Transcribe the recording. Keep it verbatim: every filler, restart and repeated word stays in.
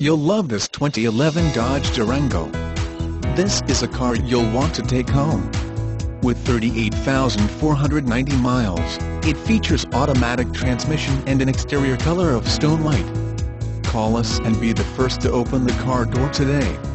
You'll love this twenty eleven Dodge Durango. This is a car you'll want to take home. With thirty-eight thousand four hundred ninety miles, it features automatic transmission and an exterior color of stone white. Call us and be the first to open the car door today.